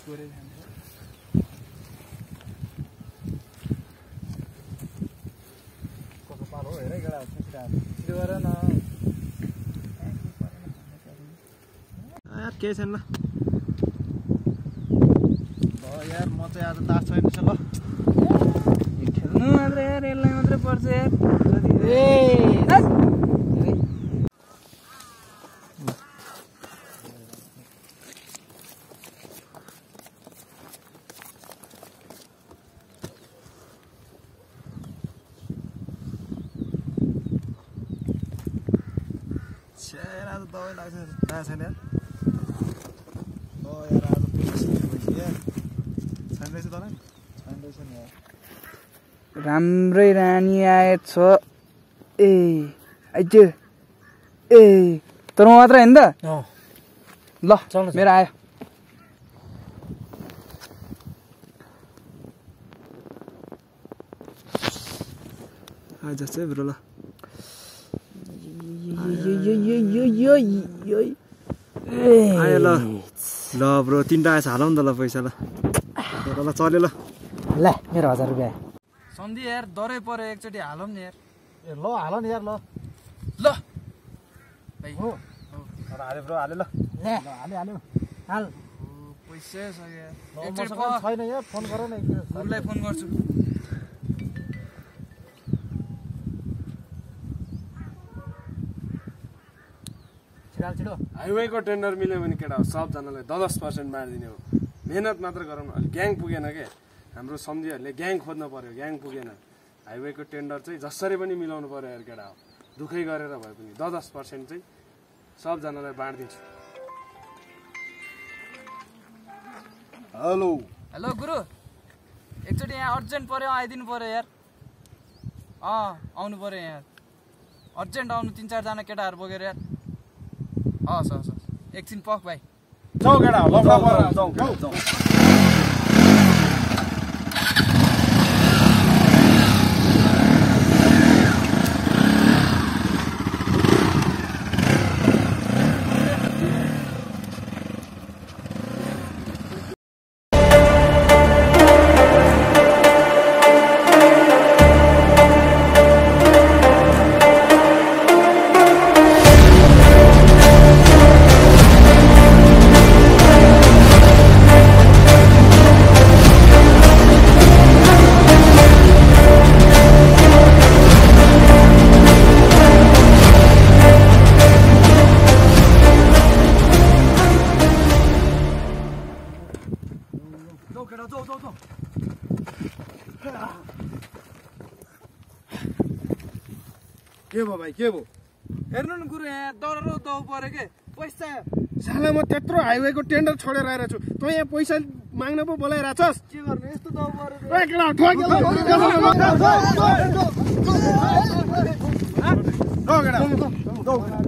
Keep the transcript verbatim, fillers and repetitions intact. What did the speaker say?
गोरे खान्छ कस्तो पालो हेर केटा छिटो गर न यार केही छैन ल यार म चाहिँ आज तास छैन छ ल खेल्नु मात्रै यार यसलाई मात्रै पर्छ यार ए यार आज दबाई लाग्छ ना छैन यार ल यार आज पुलिस भइसक्यो यार छैन रहेछ तँलाई छैन रहेछ नि यार राम्रै रानी आएछ ए आइज ए तर म मात्र हैन त ल मेरो आयो आइज चाहिँ ब्रो ल आयो ल ल ब्रो तिनटा आएछ हालौँ न त ल पैसा ल ल चल्यो ल ल मेरो हजार रुपियाँ सन्धि यार डरै पर्यो एकचोटि हालौँ नि यार ए ल हाल नि यार ल ल भाइ हो हाल्यो ब्रो हाल्यो ल ल हाल्यो हाल्यो हाल पैसा सक्यो एकचोटि छैन यार फोन गर न उसलाई फोन गर्छु हाइवेको टेन्डर मिल्यो भने केटा हो सबजनालाई दस दस पर्सेन्ट बाँडिदिने हो मेहनत मात्र गरौँ न अलि ग्याङ पुगेन के हाम्रो सम्झिहरूले ग्याङ खोज्न पर्यो ग्याङ पुगेन हाइवेको टेन्डर चाहिँ जसरी पनि मिलाउनु पर्यो यार केटा हो दुःखै गरेर भए पनि दस दस पर्सेन्ट चाहिँ सबजनालाई बाँडिदिन्छु हेलो हेलो गुरु एकचोटि यहाँ अर्जेन्ट पर्यो आइदिनु पर्यो यार अँ आउनु पर्यो यहाँ अर्जेन्ट आउनु तिन चारजना केटाहरू बोकेर यार हस् हस् हस् एकछिन पख भाइ जाऊ केटा लफडा पर जाऊ जाऊ के भयो भाइ के भयो हेर्नु न गुरु यहाँ डर दौ पऱ्यो के पैसा साला म त्यत्रो हाइवेको टेन्डर छोडेर आएर छु तँ यहाँ पैसा माग्न पो बोलाइरहेको छस् के गर्ने यस्तो दौ पऱ्यो केटा